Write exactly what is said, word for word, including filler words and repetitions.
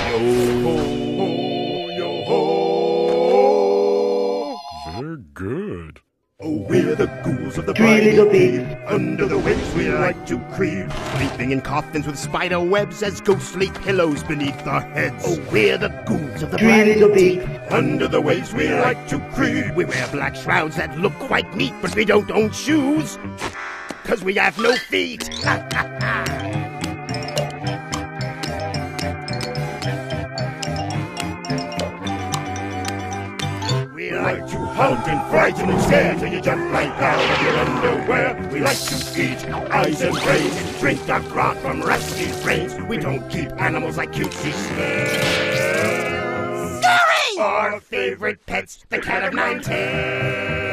Yo ho, yo ho. They're good. Oh, we're the ghouls of the Three little briny pigs. Under the waves we like to creep, sleeping in coffins with spider webs as ghostly pillows beneath our heads. Oh, we're the ghouls of the Three briny little pigs. Under the waves we like to creep. We wear black shrouds that look quite neat, but we don't own shoes, 'cause we have no feet. We like to hunt and frighten and scare till you jump right out of your underwear. We like to eat eyes and brains and drink our grog from rusty brains. We don't keep animals like cutesy snails. Scary! Our favorite pet's the cat of nine tails.